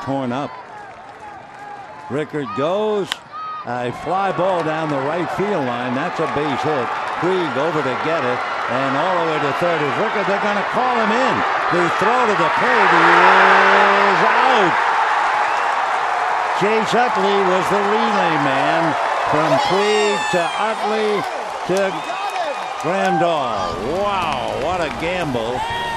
torn up. Rickard goes. A fly ball down the right field line. That's a base hit. Puig over to get it. And all the way to third is Rickard. They're going to call him in. The throw to the plate is out. Chase Utley was the relay man from Puig to Utley to Grandal. Wow, what a gamble.